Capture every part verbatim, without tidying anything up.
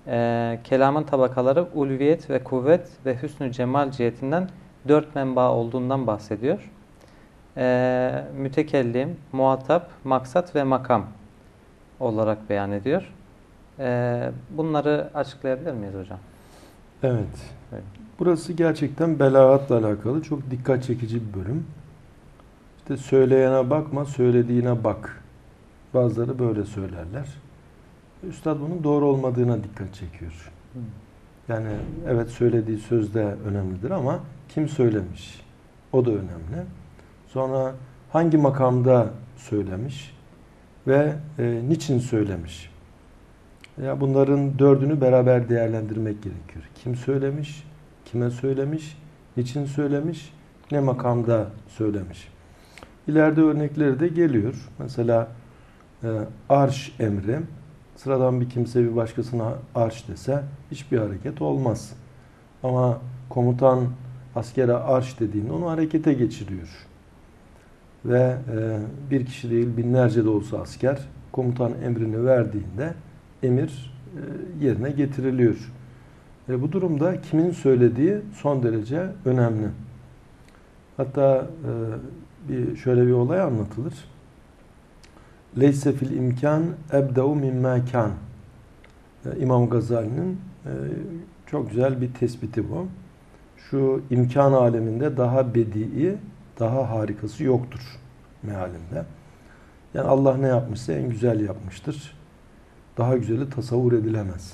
e, kelamın tabakaları ulviyet ve kuvvet ve hüsnü cemal cihetinden dört menba olduğundan bahsediyor. E, mütekellim, muhatap, maksat ve makam olarak beyan ediyor. E, bunları açıklayabilir miyiz hocam? Evet. Evet. Burası gerçekten belagatla alakalı çok dikkat çekici bir bölüm. İşte söyleyene bakma, söylediğine bak. Bazıları böyle söylerler. Üstad bunun doğru olmadığına dikkat çekiyor. Yani evet söylediği söz de önemlidir ama kim söylemiş? O da önemli. Sonra hangi makamda söylemiş ve e, niçin söylemiş? Ya bunların dördünü beraber değerlendirmek gerekiyor. Kim söylemiş, kime söylemiş, niçin söylemiş, ne makamda söylemiş. İleride örnekleri de geliyor. Mesela e, arş emri. Sıradan bir kimse bir başkasına arş dese hiçbir hareket olmaz. Ama komutan askere arş dediğinde onu harekete geçiriyor. Ve e, bir kişi değil binlerce de olsa asker komutan emrini verdiğinde emir e, yerine getiriliyor. E, bu durumda kimin söylediği son derece önemli. Hatta e, bir şöyle bir olay anlatılır. Leyse fil imkan ebdeu mimma kan. İmam Gazali'nin e, çok güzel bir tespiti bu. Şu imkan aleminde daha bedii, daha harikası yoktur mealinde. Yani Allah ne yapmışsa en güzel yapmıştır. Daha güzeli tasavvur edilemez.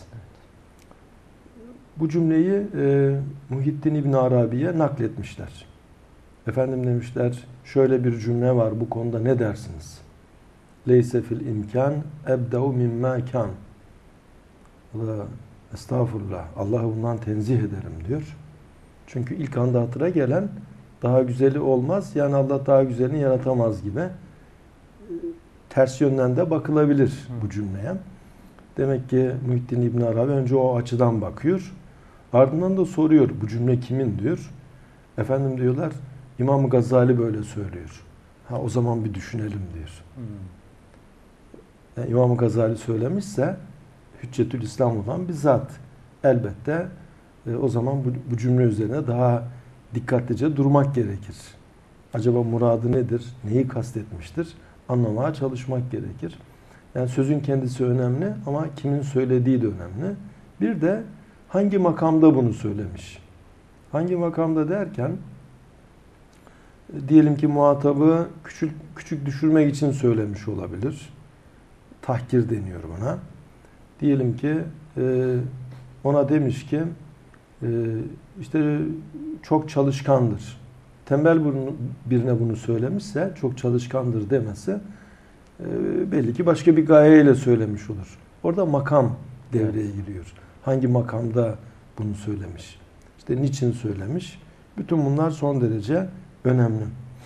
Bu cümleyi e, Muhyiddin İbn Arabi'ye nakletmişler. Efendim demişler, şöyle bir cümle var bu konuda ne dersiniz? Leyse fil imkan ebdeu mimma kan. Estağfurullah. Allah'ı bundan tenzih ederim diyor. Çünkü ilk anda hatıra gelen daha güzeli olmaz. Yani Allah daha güzelini yaratamaz gibi. Ters yönden de bakılabilir bu cümleye. Demek ki Muhyiddin İbn Arabi önce o açıdan bakıyor. Ardından da soruyor bu cümle kimin diyor. Efendim diyorlar İmam Gazali böyle söylüyor. Ha o zaman bir düşünelim diyor. Hmm. Yani İmam Gazali söylemişse Hüccetül İslam olan bir zat. Elbette e, o zaman bu, bu cümle üzerine daha dikkatlice durmak gerekir. Acaba muradı nedir? Neyi kastetmiştir? Anlamaya çalışmak gerekir. Yani sözün kendisi önemli ama kimin söylediği de önemli. Bir de hangi makamda bunu söylemiş? Hangi makamda derken diyelim ki muhatabı küçük küçük düşürmek için söylemiş olabilir. Tahkir deniyor buna. Diyelim ki ona demiş ki işte çok çalışkandır. Tembel birine bunu söylemişse çok çalışkandır demesi belli ki başka bir gayeyle söylemiş olur. Orada makam devreye giriyor. Hangi makamda bunu söylemiş? İşte niçin söylemiş? Bütün bunlar son derece önemli.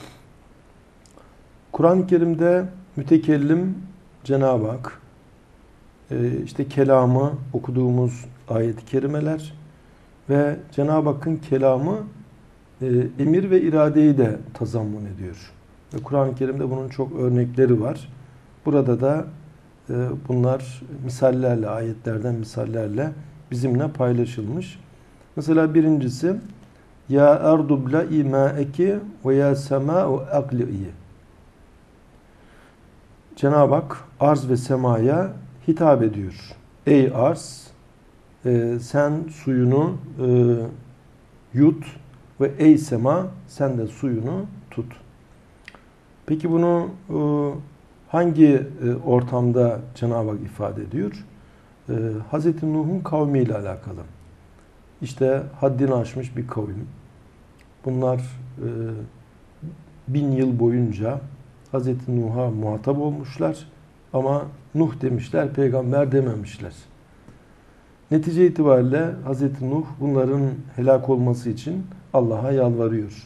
Kur'an-ı Kerim'de mütekellim Cenab-ı Hak, işte kelamı okuduğumuz ayet-i kerimeler ve Cenab-ı Hakk'ın kelamı emir ve iradeyi de tazammun ediyor. Ve Kur'an-ı Kerim'de bunun çok örnekleri var. Burada da bunlar misallerle, ayetlerden misallerle bizimle paylaşılmış. Mesela birincisi Ya erdu bla'i ma'eki ve ya sema'u akli'i. Cenab-ı Hak arz ve semaya hitap ediyor. Ey arz, e, sen suyunu e, yut ve ey sema sen de suyunu tut. Peki bunu e, hangi e, ortamda Cenab-ı Hak ifade ediyor? E, Hazreti Nuh'un kavmiyle alakalı. İşte haddini aşmış bir kavim. Bunlar e, bin yıl boyunca Hazreti Nuh'a muhatap olmuşlar ama Nuh demişler, peygamber dememişler. Netice itibariyle Hazreti Nuh bunların helak olması için Allah'a yalvarıyor.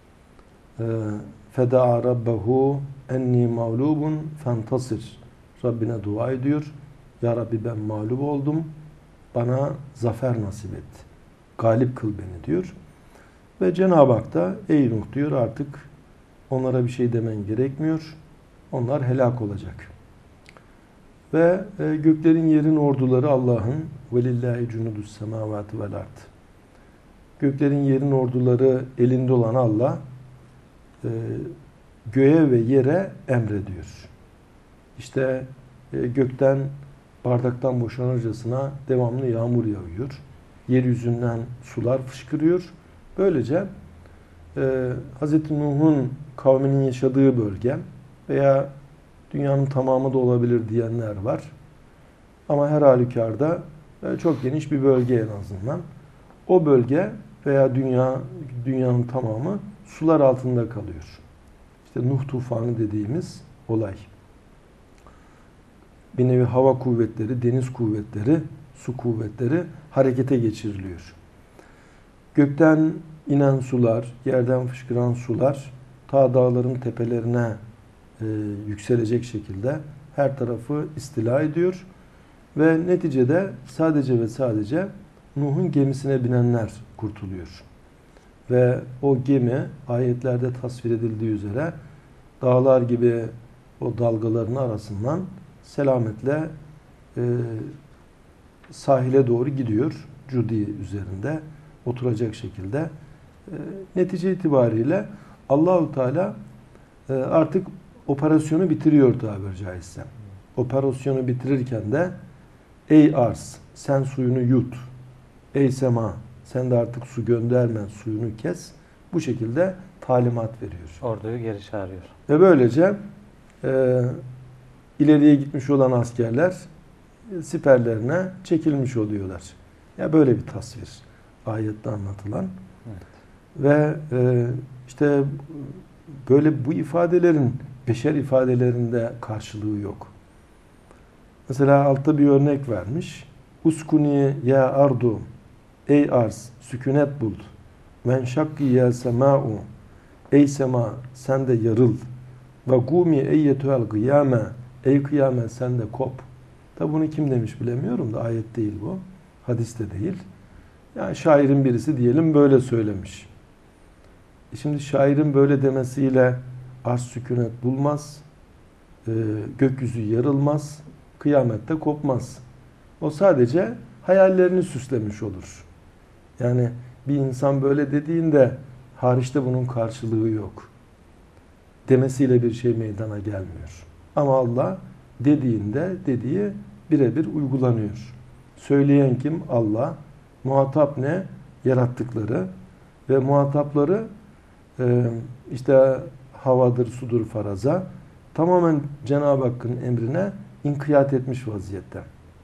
Feda'a rabbehu enni mağlubun fentasir. Rabbine dua ediyor. Ya Rabbi ben mağlup oldum. Bana zafer nasip et. Galip kıl beni diyor. Ve Cenab-ı Hak da ey Nuh diyor artık onlara bir şey demen gerekmiyor. Onlar helak olacak. Ve e, göklerin yerin orduları Allah'ın. Velillahi cunudus semavati vel ard. Göklerin yerin orduları elinde olan Allah e, göğe ve yere emrediyor. İşte e, gökten bardaktan boşanırcasına devamlı yağmur yağıyor. Yeryüzünden sular fışkırıyor. Böylece e, Hz. Nuh'un kavminin yaşadığı bölge veya dünyanın tamamı da olabilir diyenler var. Ama her halükarda e, çok geniş bir bölge en azından. O bölge veya dünya dünyanın tamamı sular altında kalıyor. İşte Nuh tufanı dediğimiz olay. Bir nevi hava kuvvetleri, deniz kuvvetleri, su kuvvetleri harekete geçiriliyor. Gökten inen sular, yerden fışkıran sular ta dağların tepelerine e, yükselecek şekilde her tarafı istila ediyor. Ve neticede sadece ve sadece Nuh'un gemisine binenler kurtuluyor. Ve o gemi ayetlerde tasvir edildiği üzere dağlar gibi o dalgaların arasından selametle e, sahile doğru gidiyor. Cudi üzerinde oturacak şekilde. E, netice itibariyle Allahu Teala e, artık operasyonu bitiriyor tabiri caizse. Operasyonu bitirirken de ey arz sen suyunu yut. Ey sema sen de artık su gönderme, suyunu kes. Bu şekilde talimat veriyor. Orduyu geri çağırıyor. Ve böylece e, ileriye gitmiş olan askerler siperlerine çekilmiş oluyorlar. Ya böyle bir tasvir ayette anlatılan. Evet. Ve e, işte böyle bu ifadelerin beşer ifadelerinde karşılığı yok. Mesela altta bir örnek vermiş. Uskuni ya ardu ey arz sükunet bul. Men şakki ya sema'u ey sema sen de yarıl. Ve gumi eyyetuel kıyame ey kıyame sen de kop. Tabi bunu kim demiş bilemiyorum da ayet değil bu. Hadis de değil. Yani şairin birisi diyelim böyle söylemiş. E şimdi şairin böyle demesiyle arz sükunet bulmaz. E, gökyüzü yarılmaz. Kıyamette kopmaz. O sadece hayallerini süslemiş olur. Yani bir insan böyle dediğinde hariçte bunun karşılığı yok. Demesiyle bir şey meydana gelmiyor. Ama Allah dediğinde dediği birebir uygulanıyor. Söyleyen kim? Allah. Muhatap ne? Yarattıkları. Ve muhatapları işte havadır, sudur, faraza tamamen Cenab-ı Hakk'ın emrine inkiyat etmiş vaziyette.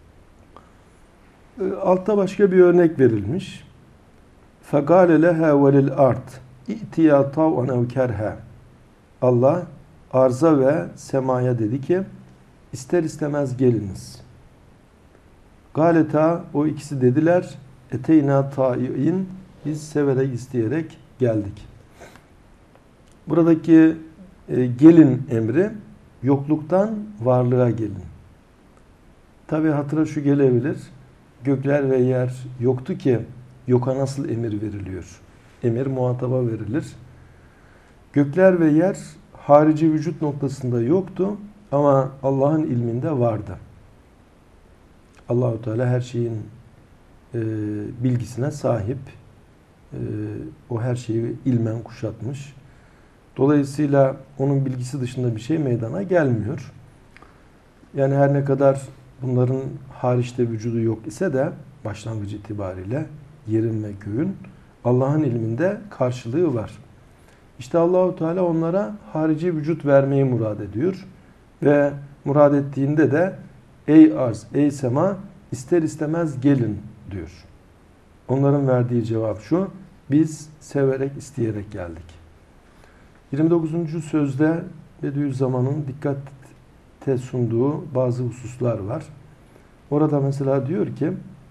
Altta başka bir örnek verilmiş. فَقَالَ لَهَا وَلِلْاَرْضِ اِئْتِيَا طَوْعًا اَوْ كَرْهَا Allah arza ve semaya dedi ki ister istemez geliniz. Galeta o ikisi dediler eteyna ta'i'in biz severek isteyerek geldik. Buradaki e, gelin emri yokluktan varlığa gelin. Tabi hatıra şu gelebilir. Gökler ve yer yoktu ki yoka nasıl emir veriliyor? Emir muhataba verilir. Gökler ve yer harici vücut noktasında yoktu ama Allah'ın ilminde vardı. Allahu Teala her şeyin e, bilgisine sahip. E, o her şeyi ilmen kuşatmış. Dolayısıyla onun bilgisi dışında bir şey meydana gelmiyor. Yani her ne kadar bunların hariçte vücudu yok ise de başlangıç itibariyle yerin ve göğün Allah'ın ilminde karşılığı var. İşte Allahu Teala onlara harici vücut vermeyi murad ediyor. Ve murad ettiğinde de ey arz, ey sema ister istemez gelin diyor. Onların verdiği cevap şu: biz severek, isteyerek geldik. yirmi dokuzuncu sözde Bediüzzaman'ın dikkate sunduğu bazı hususlar var. Orada mesela diyor ki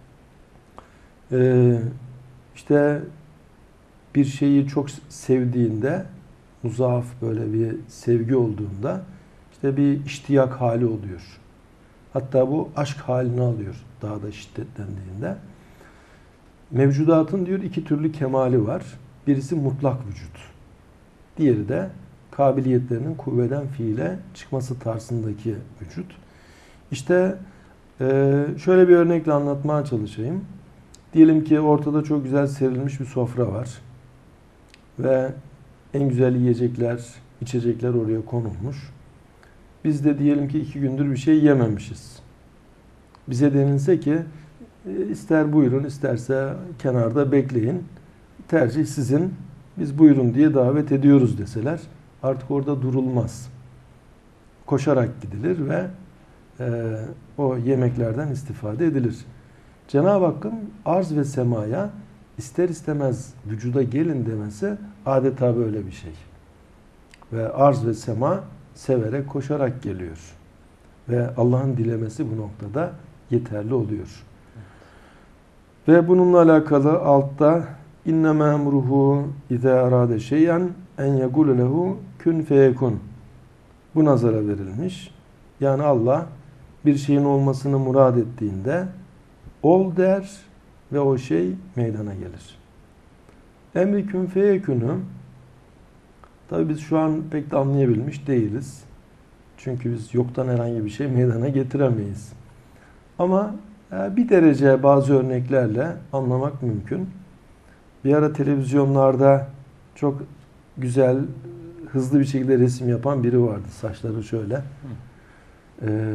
işte bir şeyi çok sevdiğinde, muzaaf böyle bir sevgi olduğunda işte bir iştiyak hali oluyor. Hatta bu aşk halini alıyor daha da şiddetlendiğinde. Mevcudatın diyor iki türlü kemali var. Birisi mutlak vücut. Diğeri de kabiliyetlerinin kuvveden fiile çıkması tarzındaki vücut. İşte e, şöyle bir örnekle anlatmaya çalışayım. Diyelim ki ortada çok güzel serilmiş bir sofra var. Ve en güzel yiyecekler, içecekler oraya konulmuş. Biz de diyelim ki iki gündür bir şey yememişiz. Bize denilse ki ister buyurun, isterse kenarda bekleyin. Tercih sizin. Biz buyurun diye davet ediyoruz deseler artık orada durulmaz. Koşarak gidilir ve e, o yemeklerden istifade edilir. Cenab-ı Hakk'ın arz ve semaya ister istemez vücuda gelin demesi adeta böyle bir şey. Ve arz ve sema severek, koşarak geliyor. Ve Allah'ın dilemesi bu noktada yeterli oluyor. Ve bununla alakalı altta innema emruhu iza arade şey'en en yekulu lehu kun feyekun. Bu nazara verilmiş. Yani Allah bir şeyin olmasını murad ettiğinde ol der ve o şey meydana gelir. Emri kun feyekunu tabi biz şu an pek de anlayabilmiş değiliz. Çünkü biz yoktan herhangi bir şey meydana getiremeyiz. Ama bir derece bazı örneklerle anlamak mümkün. Bir ara televizyonlarda çok güzel, hızlı bir şekilde resim yapan biri vardı. Saçları şöyle. Ee,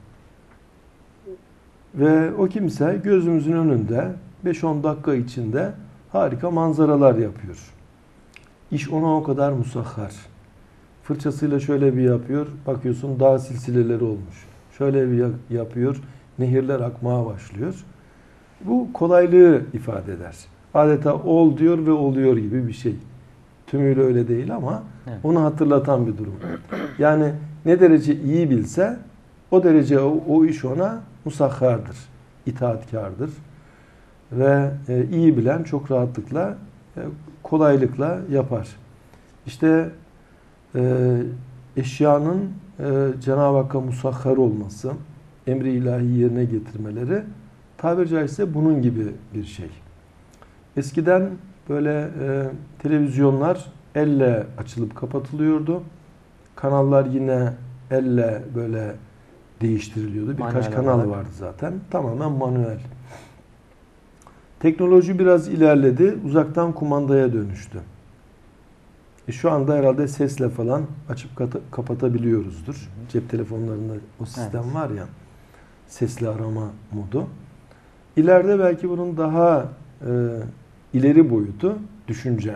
ve o kimse gözümüzün önünde beş on dakika içinde harika manzaralar yapıyor. İş ona o kadar musahhar. Fırçasıyla şöyle bir yapıyor, bakıyorsun dağ silsileleri olmuş. Şöyle bir yapıyor, nehirler akmaya başlıyor. Bu kolaylığı ifade eder. Adeta ol diyor ve oluyor gibi bir şey. Tümüyle öyle değil ama evet, onu hatırlatan bir durum. Yani ne derece iyi bilse o derece o, o iş ona musahhardır, itaatkardır. Ve e, iyi bilen çok rahatlıkla, e, kolaylıkla yapar. İşte e, eşyanın e, Cenab-ı Hakk'a musahhar olması, emri ilahi yerine getirmeleri tabiri caizse bunun gibi bir şey. Eskiden böyle e, televizyonlar elle açılıp kapatılıyordu. Kanallar yine elle böyle değiştiriliyordu. Birkaç manuel kanal olarak vardı zaten. Tamamen manuel. Teknoloji biraz ilerledi. Uzaktan kumandaya dönüştü. E şu anda herhalde sesle falan açıp kapatabiliyoruzdur. Hı hı. Cep telefonlarında o sistem evet var ya, sesli arama modu. İleride belki bunun daha e, ileri boyutu düşünce. Hı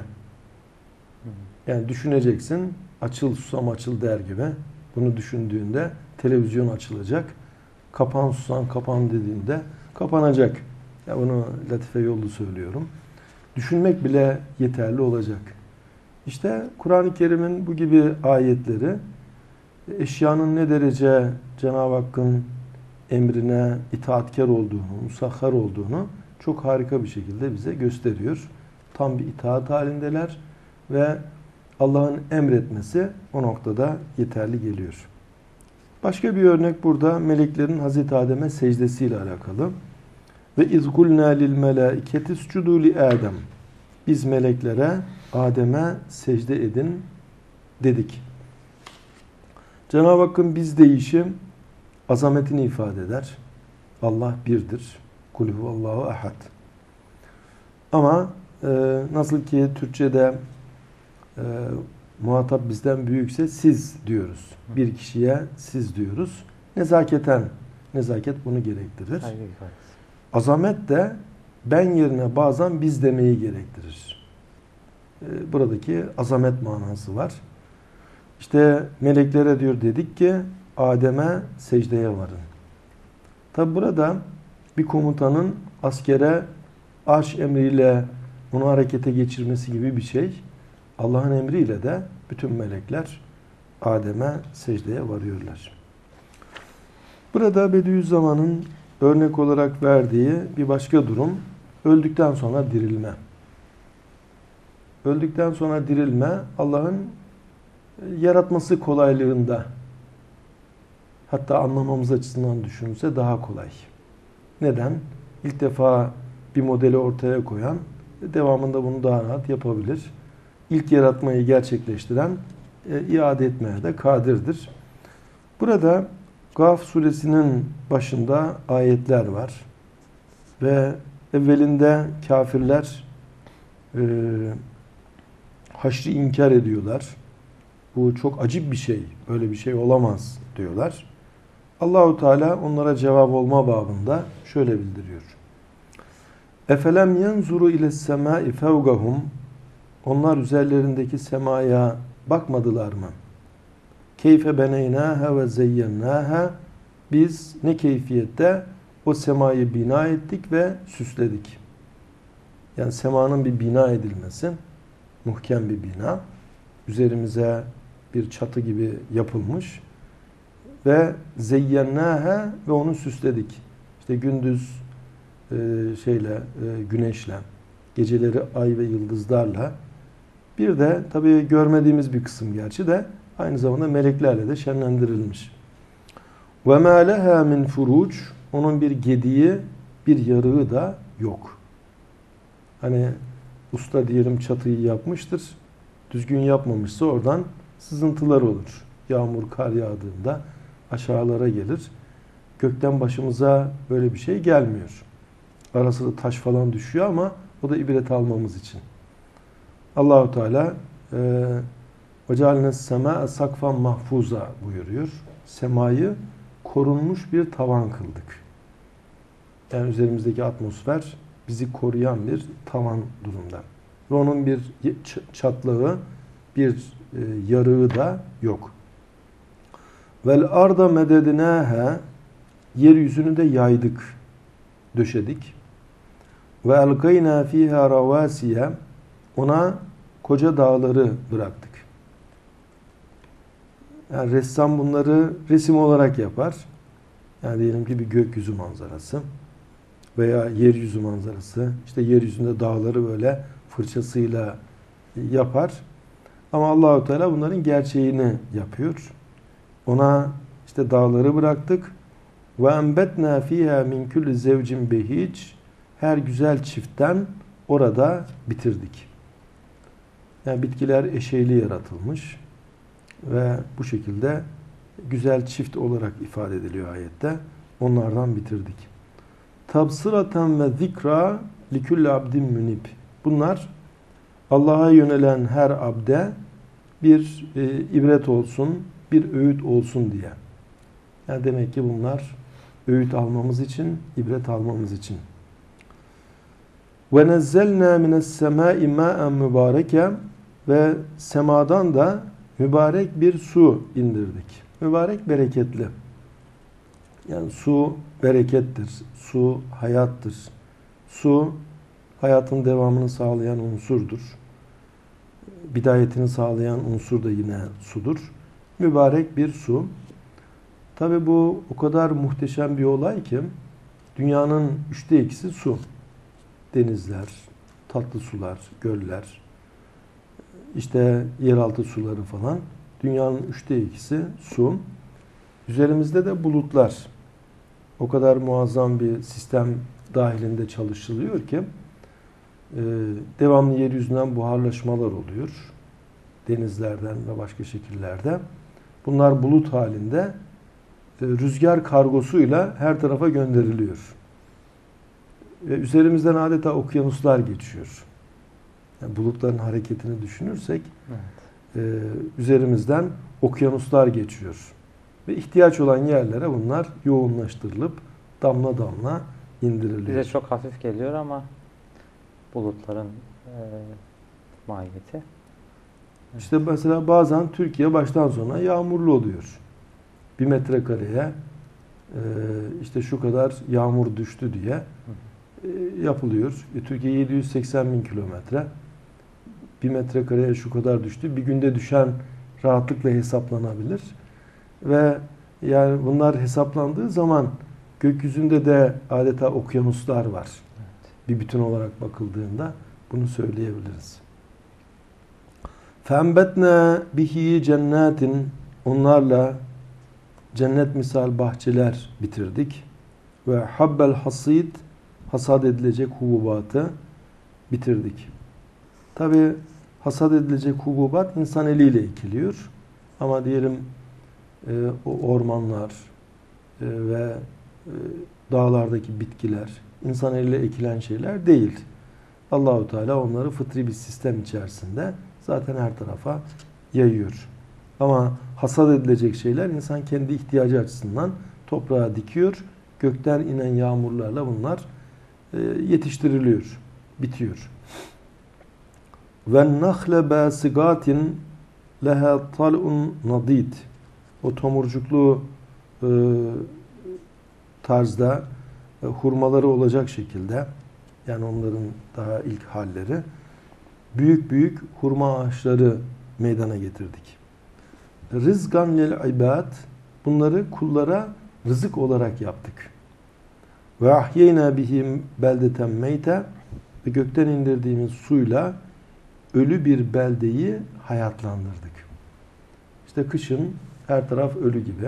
hı. Yani düşüneceksin, açıl susam açıl der gibi. Bunu düşündüğünde televizyon açılacak. Kapan susam kapan dediğinde kapanacak. Ya bunu latife yolu söylüyorum. Düşünmek bile yeterli olacak. İşte Kur'an-ı Kerim'in bu gibi ayetleri eşyanın ne derece Cenab-ı Hakk'ın emrine itaatkar olduğunu, musahhar olduğunu çok harika bir şekilde bize gösteriyor. Tam bir itaat halindeler ve Allah'ın emretmesi o noktada yeterli geliyor. Başka bir örnek burada meleklerin Hazreti Adem'e secdesiyle alakalı. Ve izgulna lil melaiketi iscudu li Adem. Biz meleklere Adem'e secde edin dedik. Cenab-ı Hakk'ın biz deyişi azametini ifade eder. Allah birdir. Kul huvallahu ahad. Ama e, nasıl ki Türkçe'de e, muhatap bizden büyükse siz diyoruz. Bir kişiye siz diyoruz. Nezaketen, nezaket bunu gerektirir. Azamet de ben yerine bazen biz demeyi gerektirir. E, buradaki azamet manası var. İşte meleklere diyor dedik ki Adem'e secdeye varın. Tabi burada bir komutanın askere arş emriyle onu harekete geçirmesi gibi bir şey. Allah'ın emriyle de bütün melekler Adem'e secdeye varıyorlar. Burada Bediüzzaman'ın örnek olarak verdiği bir başka durum öldükten sonra dirilme. Öldükten sonra dirilme Allah'ın yaratması kolaylığında, hatta anlamamız açısından düşünülse daha kolay. Neden? İlk defa bir modeli ortaya koyan devamında bunu daha rahat yapabilir. İlk yaratmayı gerçekleştiren e, iade etmeye de kadirdir. Burada Gaf suresinin başında ayetler var. Ve evvelinde kafirler e, haşrı inkar ediyorlar. Bu çok acip bir şey. Böyle bir şey olamaz diyorlar. Allahu Teala onlara cevap olma babında şöyle bildiriyor. Efelem yenzuru ile semai fevgahum. Onlar üzerlerindeki semaya bakmadılar mı? Keyfe beneynâhe ve zeyyennâhe. Biz ne keyfiyette o semayı bina ettik ve süsledik. Yani semanın bir bina edilmesi, muhkem bir bina. Üzerimize bir çatı gibi yapılmış. Ve zeyyennâhe ve onu süsledik. İşte gündüz e, şeyle, e, güneşle, geceleri ay ve yıldızlarla. Bir de tabii görmediğimiz bir kısım gerçi de aynı zamanda meleklerle de şenlendirilmiş. Ve mâ lehâ min furuc. Onun bir gediği, bir yarığı da yok. Hani usta diyelim çatıyı yapmıştır. Düzgün yapmamışsa oradan sızıntılar olur. Yağmur, kar yağdığında aşağılara gelir. Gökten başımıza böyle bir şey gelmiyor. Ara sıra taş falan düşüyor ama o da ibret almamız için. Allahu Teala ve cealnes semâe sakfan mahfuza buyuruyor. Semayı korunmuş bir tavan kıldık. Yani üzerimizdeki atmosfer bizi koruyan bir tavan durumda. Ve onun bir çatlağı, bir yarığı da yok. Vel arda medednâhe. Yeryüzünü de yaydık, döşedik. Ve elgaynâ fîhâ ravâsiye. Ona koca dağları bıraktık. Yani ressam bunları resim olarak yapar. Yani diyelim ki bir gökyüzü manzarası veya yeryüzü manzarası. İşte yeryüzünde dağları böyle fırçasıyla yapar. Ama Allahu Teala bunların gerçeğini yapıyor. Ona işte dağları bıraktık. Ve enbetna fiha min kulli zevcin behic. Her güzel çiftten orada bitirdik. Yani bitkiler eşeyli yaratılmış ve bu şekilde güzel çift olarak ifade ediliyor ayette. Onlardan bitirdik. Tabsıratan ve zikra likulli abdin münib. Bunlar Allah'a yönelen her abde bir e, ibret olsun, bir öğüt olsun diye. Yani demek ki bunlar öğüt almamız için, ibret almamız için. Ve nezzelnâ mine's-semâi mâ'en mübâreke. Ve semadan da mübarek bir su indirdik. Mübarek bereketli. Yani su berekettir. Su hayattır. Su hayatın devamını sağlayan unsurdur. Bidayetini sağlayan unsur da yine sudur. Mübarek bir su. Tabi bu o kadar muhteşem bir olay ki dünyanın üçte ikisi su. Denizler, tatlı sular, göller, işte yeraltı suları falan. Dünyanın üçte ikisi su. Üzerimizde de bulutlar. O kadar muazzam bir sistem dahilinde çalışılıyor ki e, devamlı yeryüzünden buharlaşmalar oluyor. Denizlerden ve başka şekillerde. Bunlar bulut halinde e, rüzgar kargosuyla her tarafa gönderiliyor. Ve üzerimizden adeta okyanuslar geçiyor. Yani bulutların hareketini düşünürsek evet. e, üzerimizden okyanuslar geçiyor. Ve ihtiyaç olan yerlere bunlar yoğunlaştırılıp damla damla indiriliyor. Bize çok hafif geliyor ama bulutların e, mahiyeti. İşte mesela bazen Türkiye baştan sona yağmurlu oluyor. Bir metrekareye e, işte şu kadar yağmur düştü diye e, yapılıyor. E, Türkiye yedi yüz seksen bin kilometre. Bir metrekareye şu kadar düştü. Bir günde düşen rahatlıkla hesaplanabilir. Ve yani bunlar hesaplandığı zaman gökyüzünde de adeta okyanuslar var. Evet. Bir bütün olarak bakıldığında bunu söyleyebiliriz. فَاَنْبَتْنَا bihi cennetin. Onlarla cennet misal bahçeler bitirdik. Ve habbel hasid. Hasad edilecek hububatı bitirdik. Tabi hasad edilecek hububat insan eliyle ekiliyor. Ama diyelim e, o ormanlar, ve e, dağlardaki bitkiler, insan eliyle ekilen şeyler değil. Allahu Teala onları fıtri bir sistem içerisinde zaten her tarafa yayıyor. Ama hasat edilecek şeyler insan kendi ihtiyacı açısından toprağa dikiyor. Gökten inen yağmurlarla bunlar e, yetiştiriliyor, bitiyor. Ve nahle basigatin leha tal'un nadid. O tomurcuklu e, tarzda e, hurmaları olacak şekilde, yani onların daha ilk halleri, büyük büyük hurma ağaçları meydana getirdik. Rızgan lil ibad, bunları kullara rızık olarak yaptık. Ve ahyeyna bihim beldeten meyte, ve gökten indirdiğimiz suyla ölü bir beldeyi hayatlandırdık. İşte kışın her taraf ölü gibi.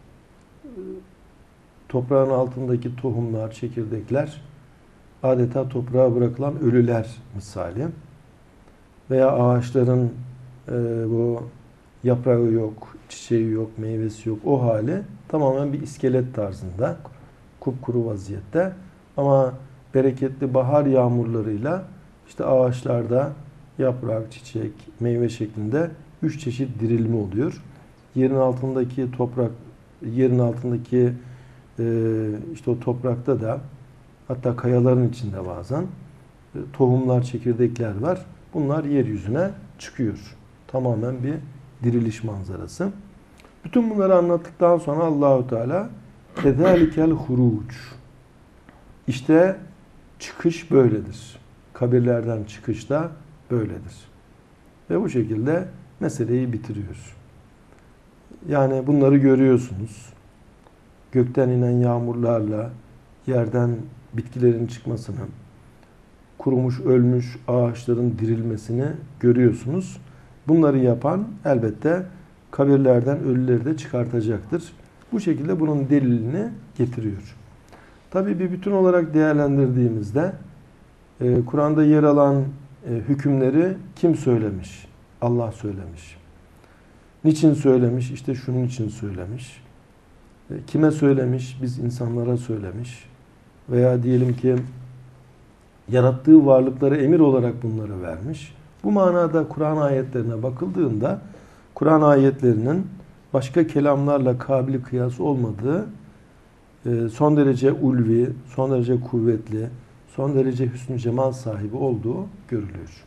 Toprağın altındaki tohumlar, çekirdekler adeta toprağa bırakılan ölüler misali. Veya ağaçların e, bu yaprağı yok, çiçeği yok, meyvesi yok. O hali tamamen bir iskelet tarzında, kupkuru vaziyette. Ama bereketli bahar yağmurlarıyla işte ağaçlarda yaprak, çiçek, meyve şeklinde üç çeşit dirilme oluyor. Yerin altındaki toprak, yerin altındaki e, işte o toprakta da, hatta kayaların içinde bazen e, tohumlar, çekirdekler var. Bunlar yeryüzüne çıkıyor. Tamamen bir diriliş manzarası. Bütün bunları anlattıktan sonra Allahu Teala kezalikel huruc. İşte çıkış böyledir. Kabirlerden çıkış da böyledir. Ve bu şekilde meseleyi bitiriyor. Yani bunları görüyorsunuz. Gökten inen yağmurlarla yerden bitkilerin çıkmasını, kurumuş, ölmüş ağaçların dirilmesini görüyorsunuz. Bunları yapan elbette kabirlerden ölüleri de çıkartacaktır. Bu şekilde bunun delilini getiriyor. Tabii bir bütün olarak değerlendirdiğimizde e, Kur'an'da yer alan e, hükümleri kim söylemiş? Allah söylemiş. Niçin söylemiş? İşte şunun için söylemiş. E, kime söylemiş? Biz insanlara söylemiş. Veya diyelim ki yarattığı varlıklara emir olarak bunları vermiş. Bu manada Kur'an ayetlerine bakıldığında Kur'an ayetlerinin başka kelamlarla kabili kıyas olmadığı, son derece ulvi, son derece kuvvetli, son derece hüsnü cemal sahibi olduğu görülüyor.